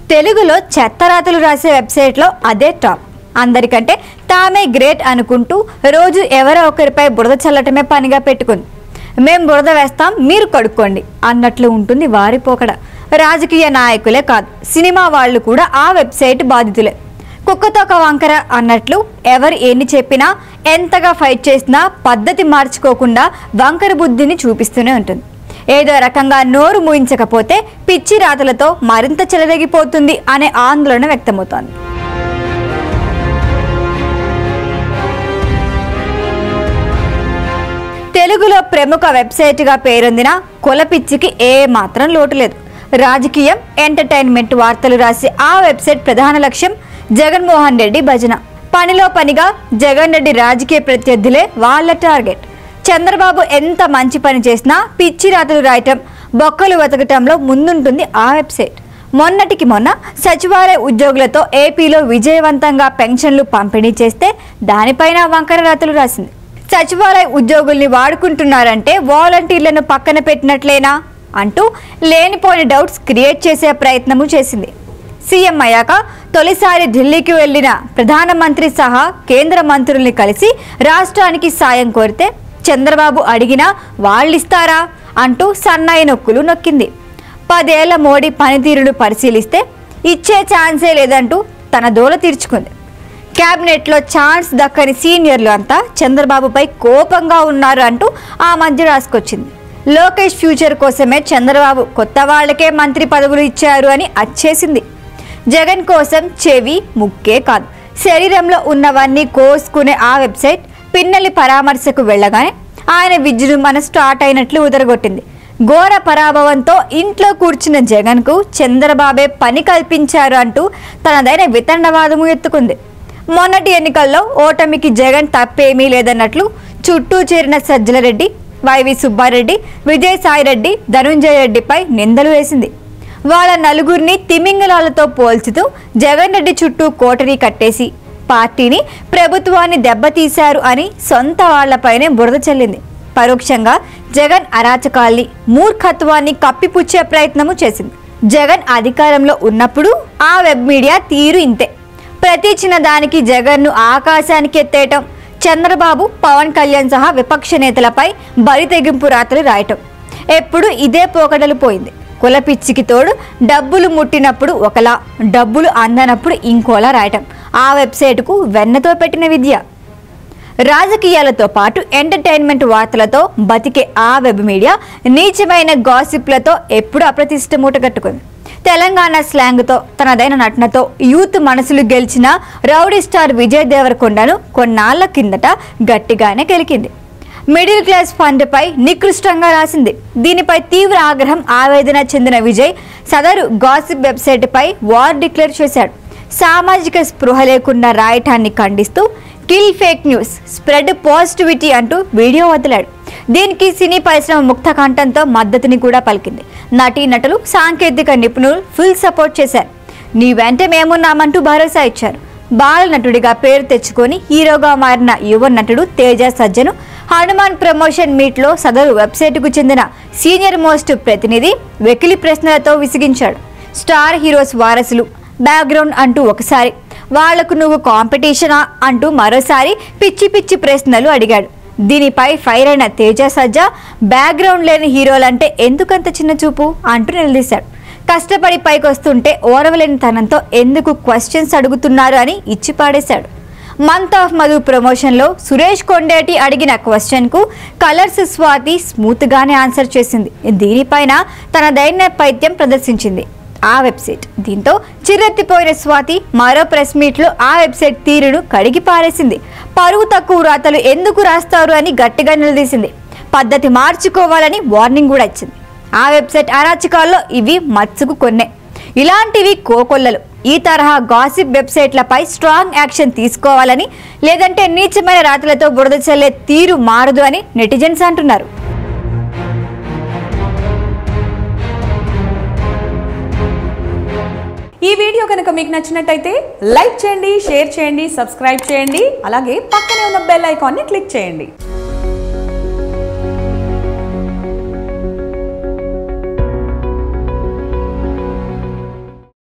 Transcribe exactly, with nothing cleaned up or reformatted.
తెలుగులో చెత్తరాతలు రాసే వెబ్సైట్లో అదే టాప్. అందరికంటే తామే గ్రేట్ అనుకుంటూ రోజు ఎవరో ఒకరిపై బురద చల్లటమే పనిగా పెట్టుకుంది. మేం బురద వేస్తాం, మీరు కడుక్కోండి అన్నట్లు ఉంటుంది వారి పోకడ. రాజకీయ నాయకులే కాదు, సినిమా వాళ్ళు కూడా ఆ వెబ్సైట్ బాధితులే. కుక్కతోక వంకర అన్నట్లు ఎవరు ఎన్ని చెప్పినా, ఎంతగా ఫైట్ చేసినా పద్ధతి మార్చుకోకుండా వంకర బుద్ధిని చూపిస్తూనే ఉంటుంది. ఏదో రకంగా నోరు మూయించకపోతే పిచ్చి రాతలతో మరింత చెలరేగిపోతుంది అనే ఆందోళన వ్యక్తమవుతోంది. తెలుగులో ప్రముఖ వెబ్సైట్గా పేరొందిన కులపిచ్చికి ఏ మాత్రం లోటు లేదు. రాజకీయం, ఎంటర్టైన్మెంట్ వార్తలు రాసే ఆ వెబ్సైట్ ప్రధాన లక్ష్యం జగన్మోహన్ రెడ్డి భజన. పనిలో పనిగా జగన్ రెడ్డి రాజకీయ ప్రత్యర్థులే వాళ్ళ టార్గెట్. చంద్రబాబు ఎంత మంచి పని చేసినా పిచ్చి రాతలు రాయటం, బొక్కలు వెతకటంలో ముందుంటుంది ఆ వెబ్సైట్. మొన్నటికి మొన్న సచివాలయ ఉద్యోగులతో ఏపీలో విజయవంతంగా పెన్షన్లు పంపిణీ చేస్తే దానిపైన వంకర రాతలు రాసింది. సచివాలయ ఉద్యోగుల్ని వాడుకుంటున్నారంటే వాలంటీర్లను పక్కన పెట్టినట్లేనా అంటూ లేనిపోని డౌట్స్ క్రియేట్ చేసే ప్రయత్నము చేసింది. సీఎం అయ్యాక తొలిసారి ఢిల్లీకి వెళ్లిన ప్రధానమంత్రి సహా కేంద్ర మంత్రుల్ని కలిసి రాష్ట్రానికి సాయం కోరితే చంద్రబాబు అడిగినా వాళ్ళిస్తారా అంటూ సన్నాయి నొక్కులు నొక్కింది. పదేళ్ల మోడీ పనితీరును పరిశీలిస్తే ఇచ్చే ఛాన్సే లేదంటూ తన దోల తీర్చుకుంది. క్యాబినెట్లో ఛాన్స్ దక్కని సీనియర్లు అంతా చంద్రబాబుపై కోపంగా ఉన్నారు అంటూ ఆ మధ్య రాసుకొచ్చింది. లోకేష్ ఫ్యూచర్ కోసమే చంద్రబాబు కొత్త వాళ్లకే మంత్రి పదవులు ఇచ్చారు అని అచ్చేసింది. జగన్ కోసం చెవి, ముక్కే కాదు, శరీరంలో ఉన్నవన్నీ కోసుకునే ఆ వెబ్సైట్ పిన్నెల్లి పరామర్శకు వెళ్ళగానే ఆయన విజృంభణ స్టార్ట్ అయినట్లు ఉదరగొట్టింది. ఘోర పరాభవంతో ఇంట్లో కూర్చున్న జగన్కు చంద్రబాబే పని కల్పించారు అంటూ తనదైన వితండవాదము ఎత్తుకుంది. మొన్నటి ఎన్నికల్లో ఓటమికి జగన్ తప్పేమీ లేదన్నట్లు చుట్టూ చేరిన సజ్జల రెడ్డి, వైవి సుబ్బారెడ్డి, విజయసాయిరెడ్డి, ధనుంజయ రెడ్డిపై నిందలు వేసింది. వాళ్ళ నలుగురిని తిమింగలాలతో పోల్చుతూ జగన్ రెడ్డి చుట్టూ కోటరీ కట్టేసి పార్టీని, ప్రభుత్వాన్ని దెబ్బతీశారు అని సొంత వాళ్లపైనే బురద చల్లింది. పరోక్షంగా జగన్ అరాచకాల్ని, మూర్ఖత్వాన్ని కప్పిపుచ్చే ప్రయత్నము చేసింది. జగన్ అధికారంలో ఉన్నప్పుడు ఆ వెబ్ మీడియా తీరు ఇంతే. ప్రతి చిన్న దానికి జగన్ను ఆకాశానికి ఎత్తేయటం, చంద్రబాబు, పవన్ కళ్యాణ్ సహా విపక్ష నేతలపై బరి తెగింపు రాతలు రాయటం, ఎప్పుడు ఇదే పోకడలు పోయింది. కులపిచ్చికి తోడు డబ్బులు ముట్టినప్పుడు ఒకలా, డబ్బులు అందనప్పుడు ఇంకోలా రాయటం ఆ వెబ్సైట్కు వెన్నతో పెట్టిన విద్య. రాజకీయాలతో పాటు ఎంటర్టైన్మెంట్ వార్తలతో బతికే ఆ వెబ్ మీడియా నీచమైన గాసిప్లతో ఎప్పుడు అప్రతిష్ట మూటగట్టుకుంది. తెలంగాణ స్లాంగ్తో, తనదైన నటనతో యూత్ మనసులు గెలిచిన రౌడీ స్టార్ విజయ్ దేవరకొండను కొన్నాళ్ల కిందట గట్టిగానే కెలికింది. మిడిల్ క్లాస్ ఫండ్ పై నికృష్టంగా రాసింది. దీనిపై తీవ్ర ఆగ్రహం, ఆవేదన చెందిన విజయ్ సదరు గాసిప్ వెబ్సైట్ పై వార్ డిక్లేర్ చేశాడు. సామాజిక స్పృహ లేకుండా రాయటాన్ని ఖండిస్తూ kill fake news, spread positivity అంటూ వీడియో వదిలాడు. దీనికి సినీ పరిశ్రమ ముక్త కంఠంతో మద్దతుని కూడా పలికింది. నటీ నటులు, సాంకేతిక నిపుణులు ఫుల్ సపోర్ట్ చేశారు. నీ వెంట మేమున్నామంటూ భరోసా ఇచ్చారు. బాల నటుడిగా పేరు తెచ్చుకొని హీరోగా మారిన యువ నటుడు తేజ సజ్జను హనుమాన్ ప్రమోషన్ మీట్లో సదరు వెబ్సైట్కు చెందిన సీనియర్ మోస్ట్ ప్రతినిధి వెకిలి ప్రశ్నలతో విసిగించాడు. స్టార్ హీరోస్ వారసులు, బ్యాక్గ్రౌండ్ అంటూ ఒకసారి, వాళ్లకు నువ్వు కాంపిటీషనా అంటూ మరోసారి పిచ్చి పిచ్చి ప్రశ్నలు అడిగాడు. దీనిపై ఫైర్ అయిన తేజ సజ్జ బ్యాక్గ్రౌండ్ లేని హీరోలంటే ఎందుకంత చిన్న చూపు అంటూ నిలదీశాడు. కష్టపడి పైకొస్తుంటే ఓరవలేని తనంతో ఎందుకు క్వశ్చన్స్ అడుగుతున్నారు అని ఇచ్చి పాడేశాడు. మంత్ ఆఫ్ మధు ప్రమోషన్లో సురేష్ కొండేటి అడిగిన క్వశ్చన్కు కలర్స్ స్వాతి స్మూత్గానే ఆన్సర్ చేసింది. దీనిపైన తన దైన్యపైత్యం ప్రదర్శించింది ఆ వెబ్సైట్. దీంతో చిరెత్తిపోయిన స్వాతి మరో ప్రెస్ మీట్లో ఆ వెబ్సైట్ తీరును కడిగి పారేసింది. పరువు తక్కువ రాతలు ఎందుకు రాస్తారు అని గట్టిగా నిలదీసింది. పద్ధతి మార్చుకోవాలని వార్నింగ్ కూడా ఇచ్చింది. ఆ వెబ్సైట్ అరాచకాల్లో ఇవి మత్సుకు కొన్నే. ఇలాంటివి కోకొల్లలు. ఈ తరహా గాసిప్ వెబ్సైట్లపై స్ట్రాంగ్ యాక్షన్ తీసుకోవాలని, లేదంటే నీచమైన రాతలతో బురద చల్లే తీరు మారదు అని నెటిజన్స్ అంటున్నారు. ఈ వీడియో కనుక మీకు నచ్చినట్టయితే లైక్ చేయండి, షేర్ చేయండి, సబ్స్క్రైబ్ చేయండి. అలాగే పక్కనే ఉన్న బెల్ ఐకాన్ని క్లిక్ చేయండి.